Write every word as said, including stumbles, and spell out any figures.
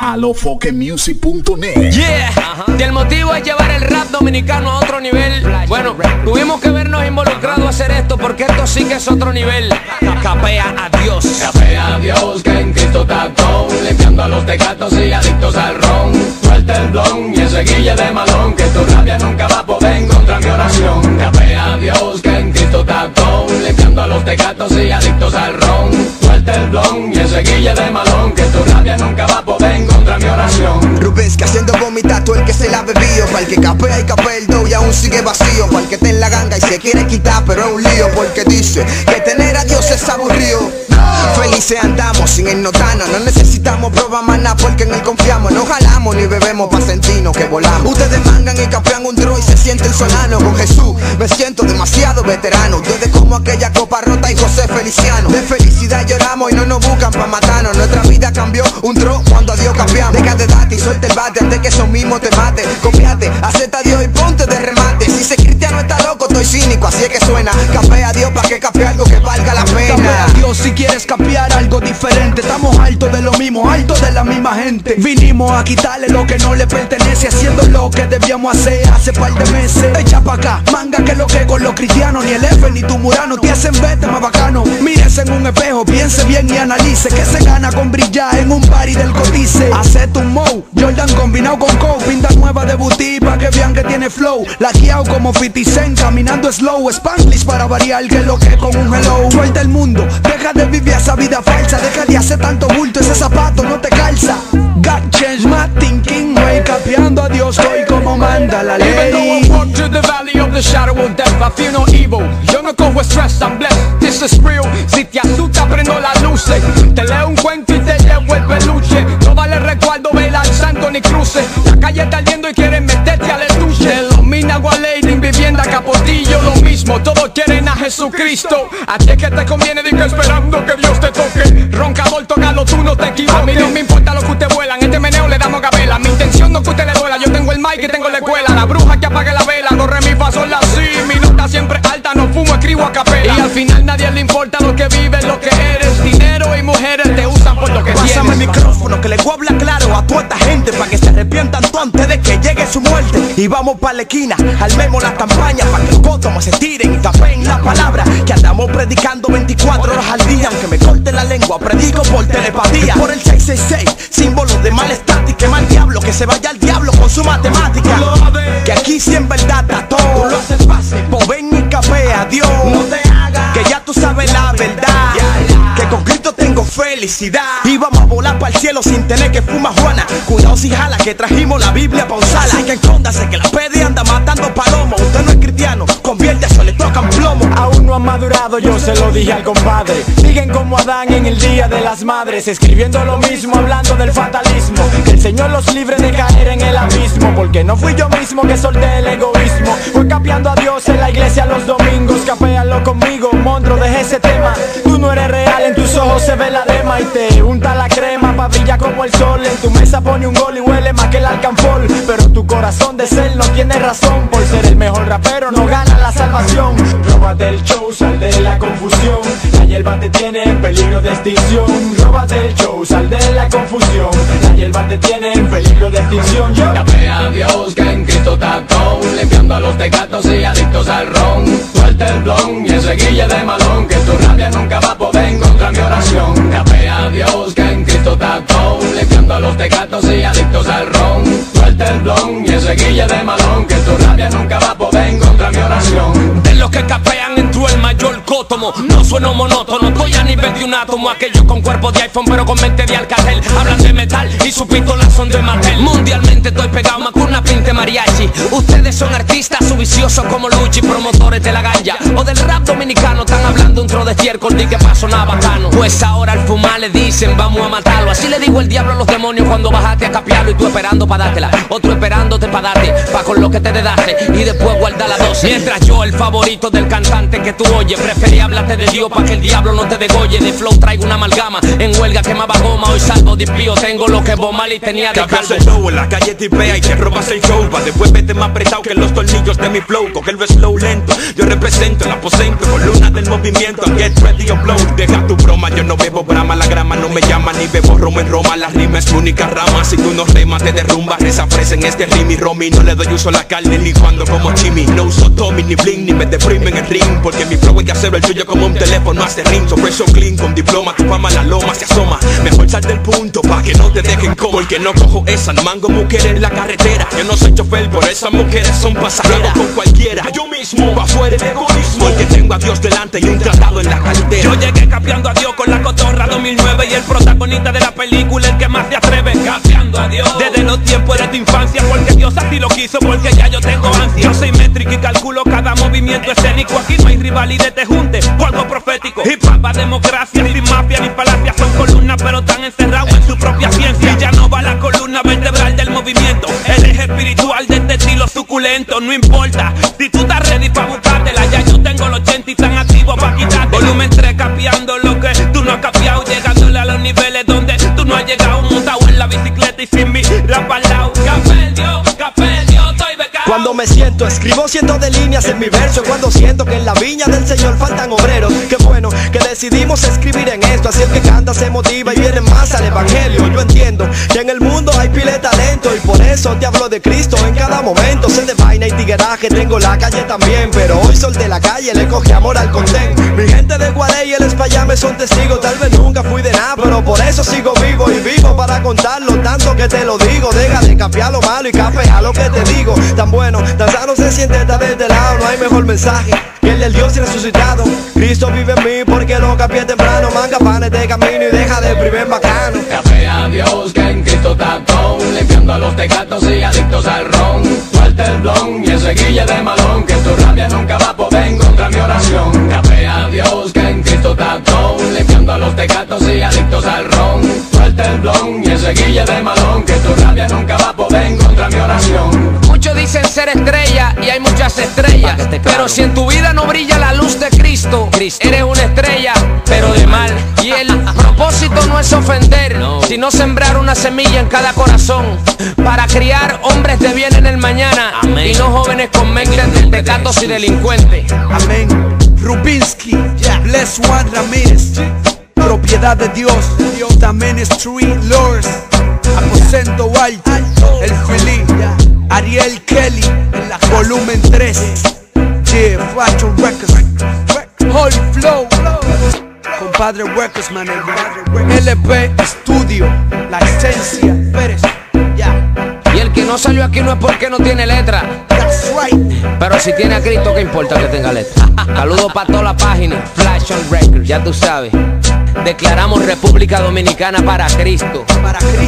alofoque music punto net. Yeah, uh-huh. Y el motivo es llevar el rap dominicano a otro nivel. Bueno, tuvimos que vernos involucrados a hacer esto porque esto sí que es otro nivel. Capea a Dios. Capea a Dios que en Cristo está todo, limpiando a los tecatos y adictos al ron. Suelta el blon y ese guille de malón, que tu rabia nunca va a poder encontrar mi oración. Capea a Dios que en Cristo está todo, limpiando a los tecatos y adictos al ron. Suelta el blon y ese guille de malón, que tu rabia nunca va a poder encontrar mi oración. Rubens que haciendo vomitar todo el que se la ha bebido, para el que capea y capea el dough y aún sigue vacío, para el que está en la ganga y se quiere quitar pero es un lío, porque dice que tener a Dios es aburrido. Felices andamos sin el notano, no necesitamos prueba más nada porque en él confiamos. No jalamos ni bebemos pa' sentirnos que volamos. Ustedes mangan y capean un dro y se sienten solano. Con Jesús me siento demasiado veterano. Ustedes como aquella copa rota y José Feliciano. De felicidad lloramos y no nos buscan pa' matarnos. Nuestra vida cambió un dro cuando a Dios cambiamos. Deja de darte y suelta el bate antes que eso mismo te mate. Confiate, acepta a Dios y ponte de remate. Si ese cristiano está loco, estoy cínico, así es que suena. Capea a Dios pa' que capee algo que valga la pena. Capea a Dios si quieres capear algo diferente. Estamos hartos de lo mismo, hartos de la misma gente. Vinimos a quitarle lo que no le pertenece, haciendo lo que debíamos hacer hace par de meses. Echa pa' acá, manga que lo que con los cristianos. Ni el F ni tu murano te hacen vete más bacano. Mírese en un espejo, piense bien y analice que se gana con brillar en un party del cotice. Hacete un mow, Jordan combinado con Coke, pinta nueva de boutique pa' que vean que tiene flow. Laqueado como fifty cent, caminando slow. Spanglish para variar que lo que con un hello. Suelta el mundo, deja de vivir esa vida falsa. Deja de hacer tanto bulto, ese zapato no te calza. God change my thinking way. Capeando a Dios hoy como manda la ley. Even though I walk through the valley of the shadow of death, I feel no evil. Yo no cojo stress, I'm blessed. This is real. Si te asusta, prendo las luces. Te leo un cuento y te llevo el peluche. No vale recuerdo ver al santo ni cruce. La calle está ardiendo y quieren meterte al estuche. Los Minagua Lady en vivienda Capotillo, lo mismo. Todos quieren a Jesucristo. A ti es que te conviene, digo esperando que Dios te toque. Roncador, tócalo, tú no te equivoques. A mí no me importa lo que usted vuela. En este meneo le damos gabela. Mi intención no es que usted le duela. Yo tengo el mic y tengo la escuela. La bruja que apague la vela. Do, re, mi, fa, sol, la, si. Mi nota siempre alta. No fumo, escribo a capela. Y al final nadie le importa lo que vives, lo que eres. Dinero y mujeres te usan por lo que tienes. Pásame el micrófono que le voy a hablar claro a toda esta gente, pa' que se arrepientan tú antes de que llegue su muerte. Y vamos pa' la esquina, armemos la campaña pa' que los cótomos se tiren y tapen la palabra. Que andamos predicando veinticuatro horas al día. Aunque me corte la lengua, predico por telepatía. Por el seis seis seis, símbolo de malestar y que mal diablo, que se vaya al diablo con su matemática. Que aquí sí en verdad está todo. Tú lo haces fácil, pues ven y capea a Dios. No te hagas, que ya tú sabes la verdad. Que con Cristo tengo felicidad. Y vamos a volar para el cielo sin tener que fumar Juana. Cuidado si jala, que trajimos la Biblia pa' usarla. Así que escóndase que la pedi anda matando palomos. Usted no es cristiano, convierte eso, le tocan plomo. Aún no han madurado, yo se lo dije al compadre. Siguen como Adán en el día de las madres, escribiendo lo mismo, hablando del fatalismo. Que el Señor los libre de caer en el abismo, porque no fui yo mismo que solté el egoísmo. Fue capeando a Dios en la iglesia los domingos. Capéalo conmigo, monstruo, deje ese tema. Tú no eres real, en tus ojos se ve la dema. Y te unta la crema pa' brillar como el sol. En tu mesa pone un gol y huele más que el alcanfor. Pero tu corazón de ser no tiene razón. Por ser el mejor rapero no gana la salvación. Róbate el show, sal de la confusión. La hierba te tiene en peligro de extinción. Róbate el show, sal de la confusión. La hierba te tiene en peligro de extinción. Yo Capea a Dios que en Cristo está todo, limpiando a los tecatos y adictos al ron. Suelta el blon y ese guille de malón, que tu rabia nunca va a poder encontrar mi oración. Capea a Dios que en Cristo está todo, limpiando a los tecatos y adictos al ron. Suelta el blon y ese guille de malón, que tu rabia nunca va a poder encontrar mi oración. De los que capean entró el mayor cótomo. No sueno monótono, estoy a nivel de un átomo. Aquellos con cuerpo de iPhone pero con mente de Alcatel. Hablan de metal y sus pistolas son de Mattel. Mundialmente estoy pegado más con una pinta mariachi. Ustedes son artistas subviciosos como Luchi, promotores de la ganja o del rap dominicano. Están hablando un tro de estiércol y que pasó nada bacano. Pues ahora al fumar le dicen vamos a matarlo. Así le digo el diablo a los demonios cuando bajaste a capearlo. Y tú esperando pa' dártela, otro esperándote pa' darte pa' con lo que te dedaste y después guardar la dosis. Mientras yo el favorito del cantante que tú oyes, prefiero preferí hablarte de Dios pa' que el diablo no te degolle. De flow traigo una amalgama, en huelga quemaba goma. Hoy salgo dispío, tengo lo que Bob Marley tenía de caldo. El show, en la calle tipea y te robas el show. Pa' después vete más apretado que los tornillos de mi flow. Cogerlo slow lento, yo represento el aposento con luna del movimiento. Get ready or blow, deja tu broma. Yo no bebo brama, la grama no me llama. Ni bebo romo en Roma, la rima es mi única rama. Si tú no remas te derrumbas, desafrecen este rim y romi. No le doy uso a la carne ni cuando como chimi. No uso Tommy ni bling, ni me deprime en el ring. Porque mi flow hay que hacerlo el tuyo como un teléfono hace ring. So fresh so clean, con diploma, tu fama la loma se asoma. Mejor sal del punto pa' que no te dejen como. Porque no cojo esa, no mango mujeres en la carretera. Yo no soy chofer, por esas mujeres son pasajeras. Con cualquiera, yo mismo, pa' fuera el egoísmo. Porque tengo a Dios delante y un tratado en la cartera. Yo llegué capeando a Dios con la cotorra dos mil nueve. Y el protagonista de la película, el que más te atreve. Capeando a Dios desde los tiempos de tu infancia. Porque Dios así lo quiso, porque ya yo tengo ansia. Yo soy métrico y calculo cada movimiento escénico. Aquí no hay rivalidad, te junte, o algo profético. Hip hop a democracia, sin mafia ni palacia. Son columnas pero están encerrados en su propia ciencia. Y ya no va la columna vertebral del movimiento. El eje espiritual de este estilo suculento. No importa si tú estás ready pa' buscártela. Ya yo tengo los ochenta y tan activos pa' quitarte. Volumen tres capeando lo que tú no has capeado. Llegándole a los niveles donde tú no has llegado. Montado en la bicicleta y sin mirar pa'l lado. Café Dios, café Dios, estoy becado. Cuando me siento, escribo cientos de líneas en mi verso. Cuando siento que en la viña del Señor faltan obreros. Qué bueno que decidimos escribir en esto. Así el que canta se motiva y viene más al evangelio. Yo entiendo que en el mundo hay pile de talento. Y por eso te hablo de Cristo en cada momento. Sé de vaina y tigueraje, tengo la calle también. Pero hoy sol de la calle le coge amor al contén. Mi gente de Guarey y el Espayame son testigos. Tal vez nunca fui de nada, pero por eso sigo vivo. Y vivo para contarlo, tanto que te lo digo. Deja de capear lo malo y cafea lo que te digo. Tan bueno, tan sano se siente estar de este lado. No hay mejor mensaje que el del Dios resucitado. Cristo vive en mí porque lo capié temprano. Manga panes de camino y deja de primer bacano. Capea a Dios que en Cristo está todo, limpiando a los tecatos y adictos al ron. Suelta el blon y ese guille de malón, que tu rabia nunca va a poder encontrar mi oración. Capea a Dios que en Cristo está todo, limpiando a los tecatos y adictos al ron. Suelta el blon y ese guille de malón, que tu rabia nunca va a poder encontrar mi oración. Muchos dicen ser estrella y hay muchas estrellas, pero si en tu vida no brilla la luz de Cristo, Cristo. Eres una estrella, pero de mal. Y el propósito no es ofender, no. sino sembrar una semilla en cada corazón para criar hombres de bien en el mañana. Amén. Y no jóvenes con mentes de tecatos y delincuentes. Amén. Rubinsky, yeah. Bless Juan Ramírez, propiedad de Dios. También Street Lords, Aposento Alto, El Fili, Ariel Kelly, volumen tres, yeah, Fashion Records, Whole Flow, Compadre Records, man, L P Studio, La Esencia, Pérez, yeah. Y el que no salió aquí no es porque no tiene letra. That's right. Pero si tiene a Cristo, ¿qué importa que tenga letra? Saludos para toda la página, Fashion Records, ya tú sabes. Declaramos República Dominicana para Cristo. Para Cristo.